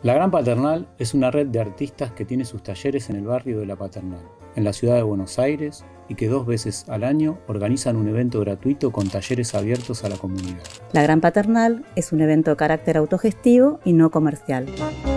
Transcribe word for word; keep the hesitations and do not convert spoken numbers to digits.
La Gran Paternal es una red de artistas que tiene sus talleres en el barrio de La Paternal, en la ciudad de Buenos Aires, y que dos veces al año organizan un evento gratuito con talleres abiertos a la comunidad. La Gran Paternal es un evento de carácter autogestivo y no comercial.